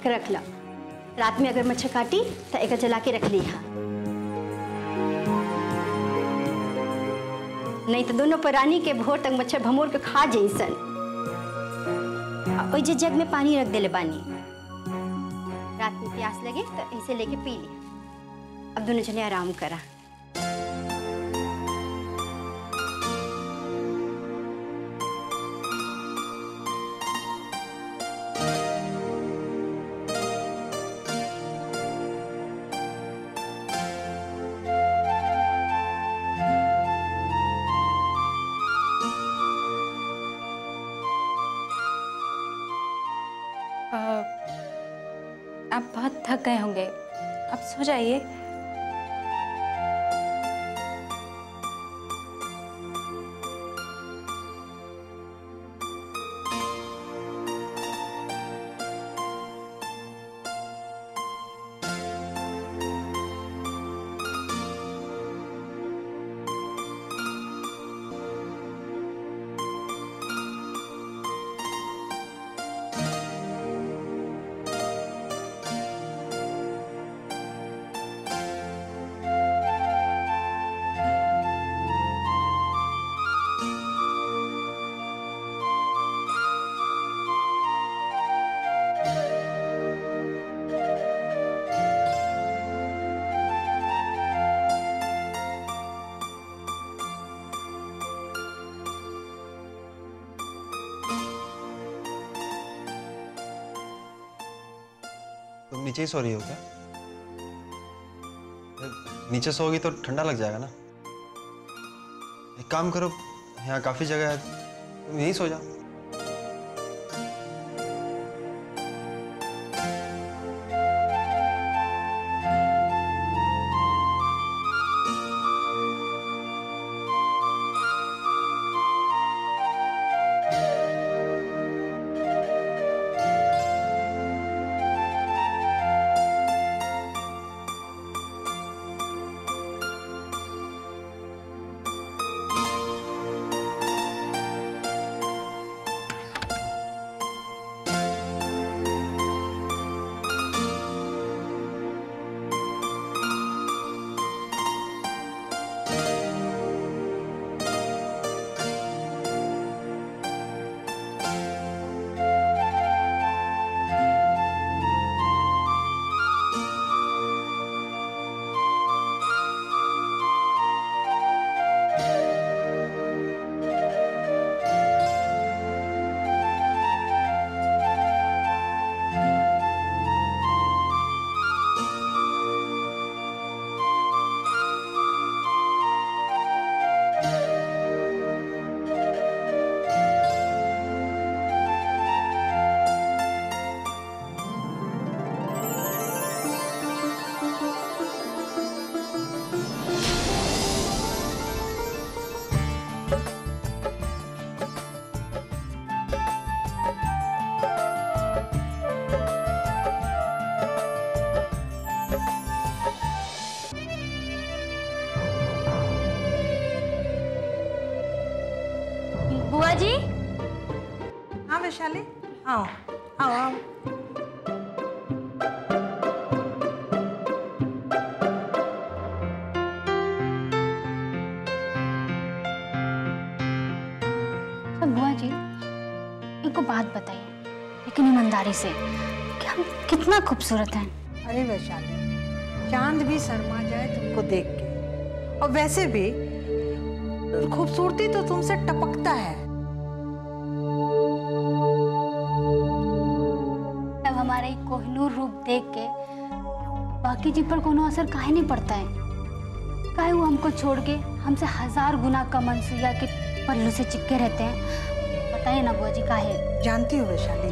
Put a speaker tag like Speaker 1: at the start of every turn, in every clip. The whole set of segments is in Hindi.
Speaker 1: के रख ला। रात में अगर मच्छर काटी तो एक जला के रख ली हा। नहीं तो दोनों प्राणी के भोर तक मच्छर भमोर के खा जैसन। ओइ जे जग में पानी रख देले बानी, रात में प्यास लगे तो ऐसे लेके पी लिया। अब दोनों जने आराम करा।
Speaker 2: आप बहुत थक गए होंगे, आप सो जाइए।
Speaker 3: तुम नीचे ही सो रही हो क्या? नीचे सोओगी तो ठंडा लग जाएगा ना। एक काम करो, यहाँ काफी जगह है, तुम यहीं सो जाओ।
Speaker 2: बुआ जी।
Speaker 4: हाँ वैशाली, आओ आओ आओ।
Speaker 2: बुआ जी, इनको बात बताइए, लेकिन ईमानदारी से, कि हम कितना खूबसूरत हैं।
Speaker 4: अरे वैशाली, चांद भी शर्मा जाए तुमको देख के, और वैसे भी खूबसूरती तो तुमसे टपकता है।
Speaker 2: अब हमारे कोहिनूर रूप देख के बाकी जी पर कोनो असर काहे नहीं पड़ता है? काहे वो हमको छोड़ के हमसे 1000 गुना कम अनसुईया के पल्लू से चिपके रहते हैं? बताइए ना बुआ जी, काहे?
Speaker 4: जानती हो वैशाली,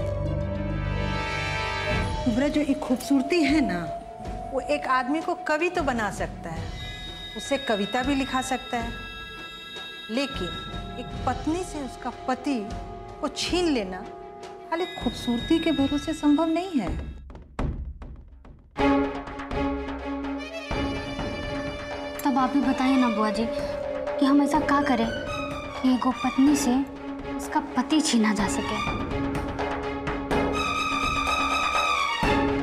Speaker 4: तुम्हारा जो एक खूबसूरती है ना, वो एक आदमी को कवि तो बना सकता है, उससे कविता भी लिखा सकता है, लेकिन एक पत्नी से उसका पति को छीन लेना खाली खूबसूरती के भरोसे संभव नहीं है।
Speaker 2: तब आप ही बताइए ना बुआ जी, कि हम ऐसा क्या करें कि एगो पत्नी से उसका पति छीना जा सके?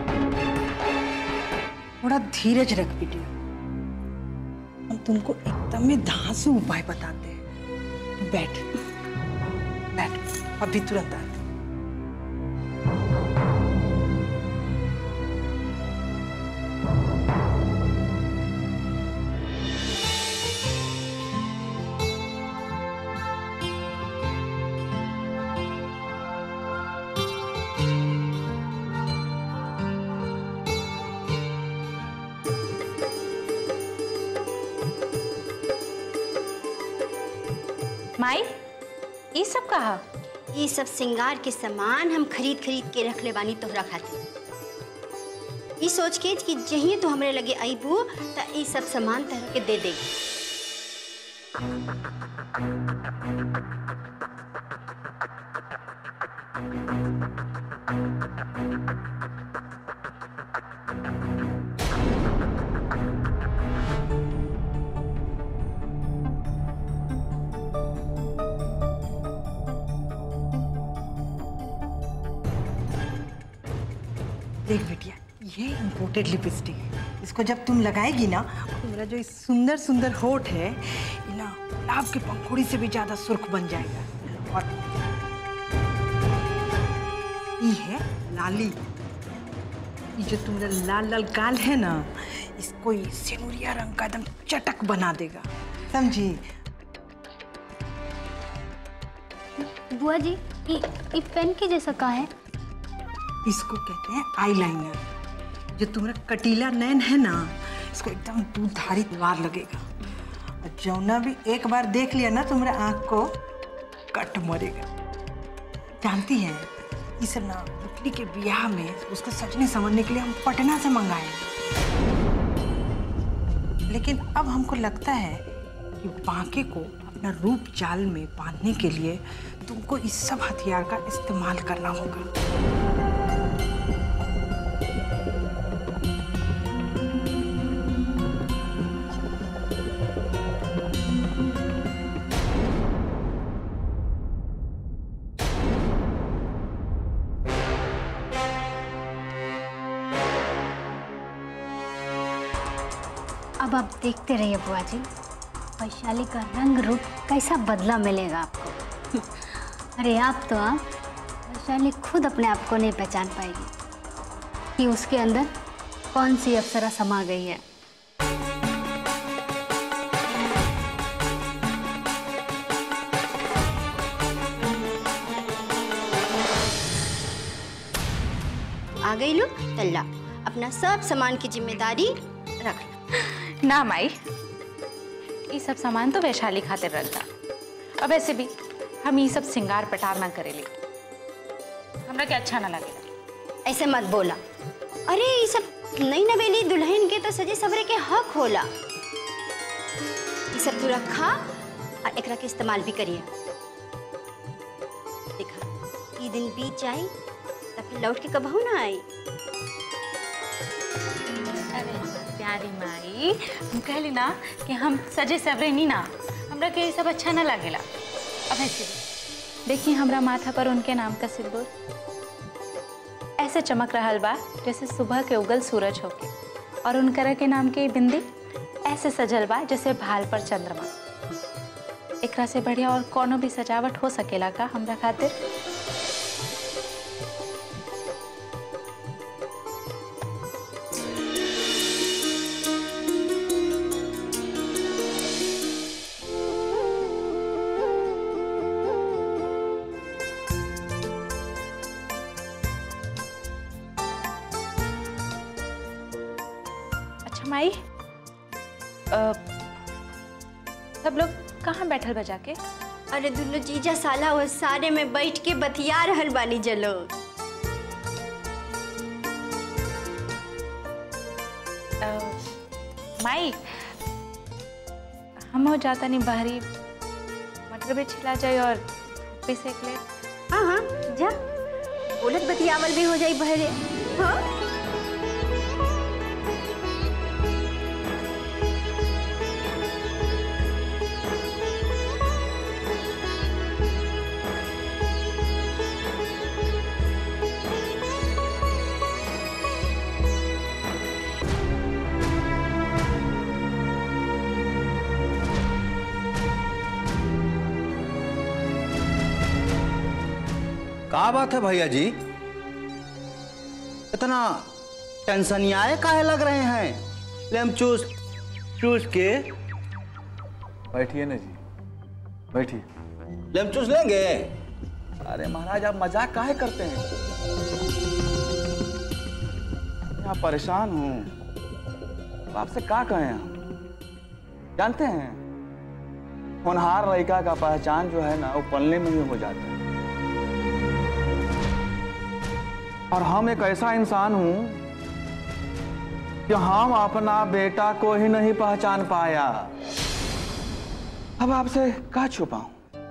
Speaker 4: थोड़ा धीरज रख बिटिया, हम तुमको एकदम में धांसू उपाय बताते हैं। तू बैठ बैठ, अभी तुरंत आते।
Speaker 5: माई, ये सब कहा?
Speaker 1: ये सब श्रृंगार के सामान हम खरीद खरीद के रख ले बानी तोहरा खातिर। ये सोच के कि जहिए तो हमरे लगे आईबू त ये सब सामान तहरा के दे देगी।
Speaker 4: देख बिटिया, ये इम्पोर्टेड लिपस्टिक है। इसको जब तुम लगाएगी ना, तो मेरा जो सुंदर सुंदर होठ है ये ना गुलाब की पंखुड़ी से भी ज्यादा सुर्ख बन जाएगा। और ये है लाली, ये जो तुम्हारा लाल लाल गाल है ना, इसको ये सिनुरिया रंग का एकदम चटक बना देगा, समझी?
Speaker 2: बुआ जी, ये पेन के जैसा कहाँ है?
Speaker 4: इसको कहते हैं आईलाइनर। जो तुम्हारा कटीला नैन है ना, इसको एकदम दूधारी वार लगेगा। और जौना भी एक बार देख लिया ना तुम्हारे आँख को, कट मरेगा। जानती हैं, इस ना पुतली के ब्याह में उसको सजने संवरने के लिए हम पटना से मंगाए, लेकिन अब हमको लगता है कि बांके को अपना रूप जाल में बांधने के लिए तुमको इस सब हथियार का इस्तेमाल करना होगा।
Speaker 2: अब आप देखते रहिए बुआ जी, वैशाली का रंग रूप कैसा बदला मिलेगा आपको। अरे आप वैशाली खुद अपने आप को नहीं पहचान पाएगी कि उसके अंदर कौन सी अप्सरा समा गई है।
Speaker 1: आ गई लो तल्ला, अपना सब सामान की जिम्मेदारी रख लो।
Speaker 5: ना माई, ये सब सामान तो वैशाली खातिर रखता। अब ऐसे भी हम ये सब श्रृंगार पटार ना करेले, हमरा के अच्छा ना लगेगा।
Speaker 1: ऐसे मत बोला। अरे ये सब नई नवेली दुल्हन के तो सजे सवरे के हक होला। ये सब तू रखा और एकरा के इस्तेमाल भी करिए। देखा, ये दिन बीत जाई तब फिर लौट के कबहू ना आई।
Speaker 5: अरे प्यारी माई, हम कहली ना कि हम सजे सवरे नहीं ना, हमरा के ये सब अच्छा ना लगेला। अब ऐसे देखिए, हमरा माथा पर उनके नाम का सिंदूर ऐसे चमक रहा बा जैसे सुबह के उगल सूरज होके, और उनकरा के नाम के बिंदी ऐसे सजल बा जैसे भाल पर चंद्रमा। एकरा से बढ़िया और कोनो भी सजावट हो सकेला का हमरा खातिर? माई, सब लोग कहाँ बैठल बजा के?
Speaker 1: अरे दुल्लो जीजा साला वो सारे में बैठ के बतिया रहल बानी जलो।
Speaker 5: माई, हम हो जाता नहीं बाहरी, मटर भी छिला जाए और भी सेक ले।
Speaker 1: हाँ हाँ जा, बोलत बतियावल भी हो जाई बहरे। हाँ
Speaker 6: क्या बात है भैया जी, इतना टेंशनियाए काहे लग रहे हैं? लेम चूस चूस के
Speaker 7: बैठिए ना जी, बैठिए।
Speaker 6: लेम चूस लेंगे?
Speaker 7: अरे महाराज आप मजाक काहे करते हैं? यहाँ परेशान हूँ, अब आपसे क्या कहें हम? जानते हैं होनहार लड़का का पहचान जो है ना वो पलने में ही हो जाता है। और हम एक ऐसा इंसान हूं कि हम अपना बेटा को ही नहीं पहचान पाया। अब आपसे क्या छुपाऊं?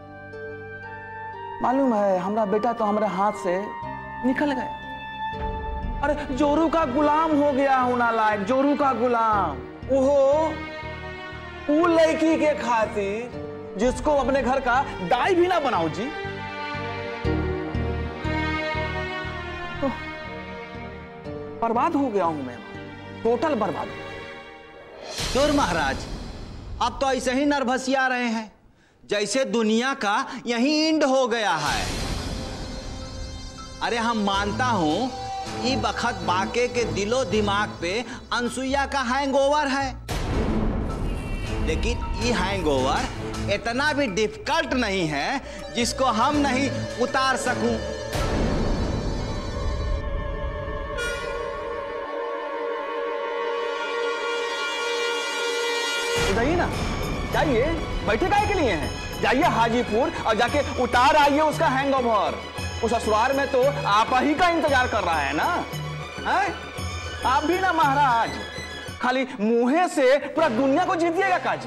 Speaker 7: मालूम है हमारा बेटा तो हमारे हाथ से निकल गया। अरे जोरू का गुलाम हो गया हूं नालायक, जोरू का गुलाम। वो लड़की के खातिर जिसको अपने घर का दाई भी ना बनाओ जी। तो बर्बाद हो गया हूं मैं, टोटल बर्बाद हो गया।
Speaker 6: क्यों महाराज, आप तो ऐसे ही नर्भसिया रहे हैं जैसे दुनिया का यही एंड हो गया है। अरे हम मानता हूं ये बखत बाके के दिलो दिमाग पे अनसुईया का हैंगओवर है, लेकिन ये हैंगओवर इतना भी डिफिकल्ट नहीं है जिसको हम नहीं उतार सकूं।
Speaker 7: जाइए ना, जाइए, बैठे काहे के लिए हैं? जाइए हाजीपुर और जाके उतार आइए उसका हैंगओवर। उस ससुराल में तो आप ही का इंतजार कर रहा है ना, है? आप भी ना महाराज खाली मुंहे से पूरा दुनिया को जीतिएगा काजी।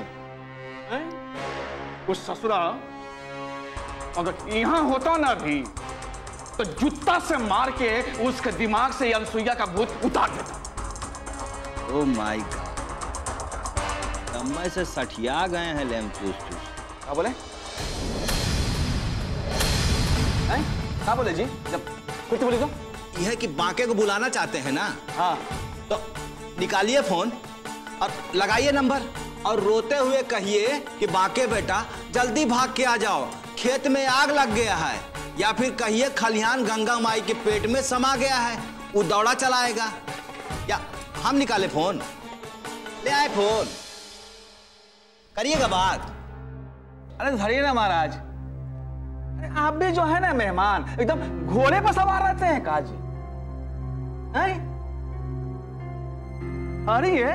Speaker 7: उस ससुराल अगर यहां होता ना भी तो जूता से मार के उसके दिमाग से अनसुईया का भूत उतार देता।
Speaker 6: ओह माय गॉड, समय से सठिया गए हैं लेम चूस चूस।
Speaker 7: क्या बोले? क्या बोले जी? जब कुछ बोली तो
Speaker 6: यह है कि बाके को बुलाना चाहते हैं ना?
Speaker 7: हाँ,
Speaker 6: तो निकालिए फोन और लगाइए नंबर और रोते हुए कहिए कि बाके बेटा जल्दी भाग के आ जाओ, खेत में आग लग गया है। या फिर कहिए खलिहान गंगा माई के पेट में समा गया है, वो दौड़ा चलाएगा। या हम निकाले फोन, ले आए फोन, करिएगा बात।
Speaker 7: अरे धरिए ना महाराज, अरे आप भी जो है ना मेहमान एकदम घोड़े पर सवार रहते हैं काजी। अरे ये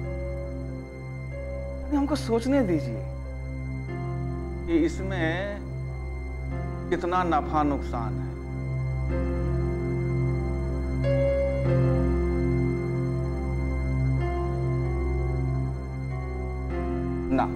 Speaker 7: हमको सोचने दीजिए कि इसमें कितना नफा नुकसान है। ना,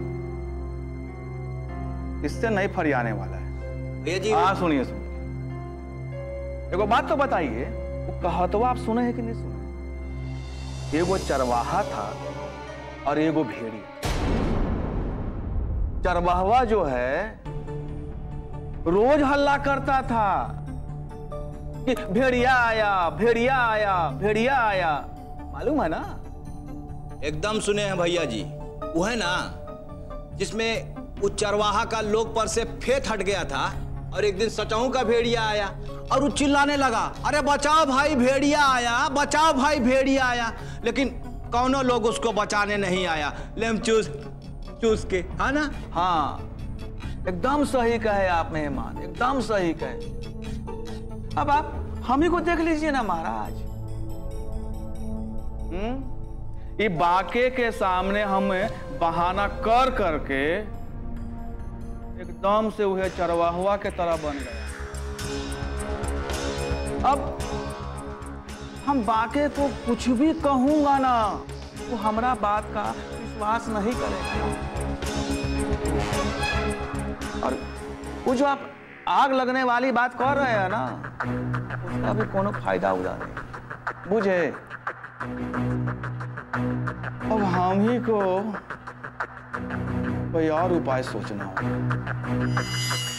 Speaker 7: इससे नहीं फरियाने वाला है
Speaker 6: भैया जी।
Speaker 7: हाँ सुनिए सुनिए, एगो बात तो बताइए, वो कहतवा आप सुने हैं कि नहीं सुने? एगो चरवाहा था और एगो भेड़ी। चरवाहा जो है रोज हल्ला करता था कि भेड़िया आया, भेड़िया आया, भेड़िया आया। मालूम है ना?
Speaker 6: एकदम सुने हैं भैया जी, वो है ना जिसमें उस चरवाहा का लोग पर से फेत हट गया था और एक दिन सचाऊ का भेड़िया आया और वो चिल्लाने लगा, अरे बचाओ भाई भेड़िया आया, बचाओ भाई भेड़िया आया। लेकिन कौनो लोग उसको बचाने नहीं आया, लेम चूस चूस के, है ना?
Speaker 7: हाँ, एकदम सही कहे आप मेहमान, एकदम सही कहे। अब आप हम ही को देख लीजिए ना महाराज। ये बाके के सामने हम बहाना कर करके एकदम से वह चरवाहुआ के तरह बन गया। अब हम बाके को कुछ भी कहूंगा ना, वो हमरा बात का विश्वास नहीं करेगा। और वो जो आप आग लगने वाली बात कर रहे हैं ना, उसका भी कोनो फायदा उड़ा नहीं, बुझे? अब हम ही को कोई और उपाय सोचना होगा।